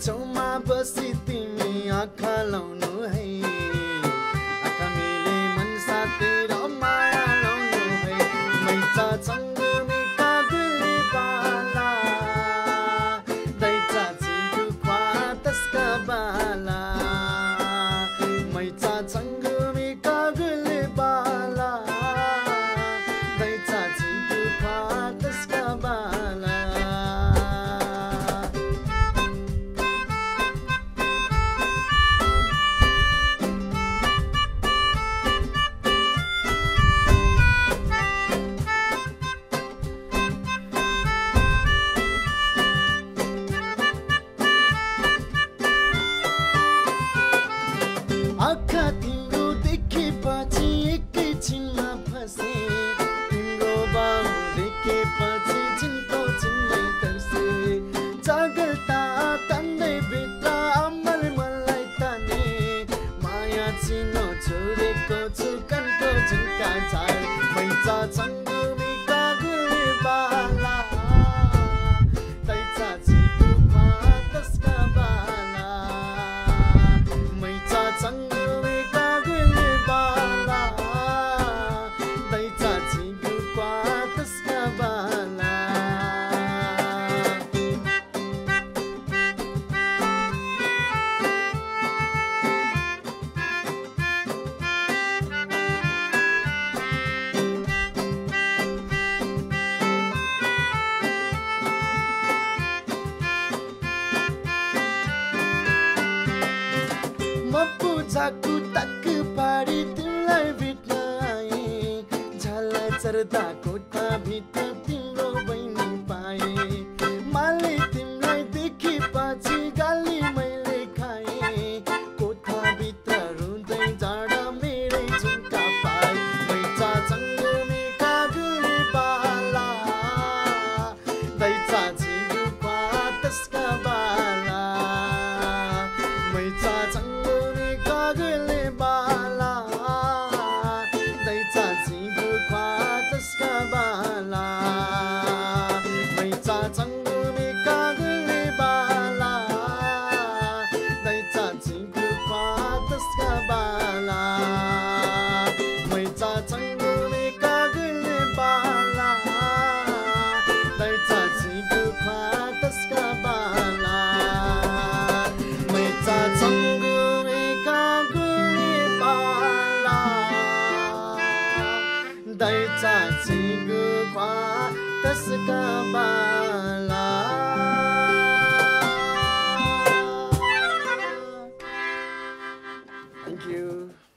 छेउमा बसी तिमी आँखा लाउनु है आँखा मिले मन साथेर माया लाउनु है मैचा चङ्गुमेका गुली बाला दैचा चिगु ख्वा तस्का बाला मैचा चङ्गुमेका गुली बाला दैचा चिगु ख्वा तस्का बाला आँखा तिम्रो देखेपछि एकैछिनमा फसे तिम्रो बाहु देखेपछि चिन्तो चिन्नै तर्से जागलता तन्दै भित्र अमल मलाई ताने माया चिनो छोडेको छु कनको झुम्का झार मैचा चङ्गुमेका गुली बाला दैचा चिगु ख्वा तस्का बाला मैचा चङ्गुमेका गुली बाला दैचा चिगु ख्वा तस्का बाला म पूजाको टक पारी तिमीलाई भेट्न आएँ झल्ला चर्दा कोठाभित्र तिम्रो बहिनी पाएँ माले तिमीलाई देखेपछि गाली मैले खाएँ कोठाभित्र रुँदै जाँदा मेरै झुम्का पाए मैचा चङ्गुमेका गुली बाला दैचा चिगु ख्वा तस्का बाला मैचा चङ्गुमेका गुली बाला दैचा चिगु ख्वा तस्का बाला मैचा चङ्गुमेका गुली बाला दैचा चिगु ख्वा तस्का बाला मैचा चङ्गुमेका गुली बाला दैचा चिगु ख्वा तस्का बाला मैचा चङ्गुमेका गुली बाला दैचा चिगु ख्वा तस्का बाला Thank you.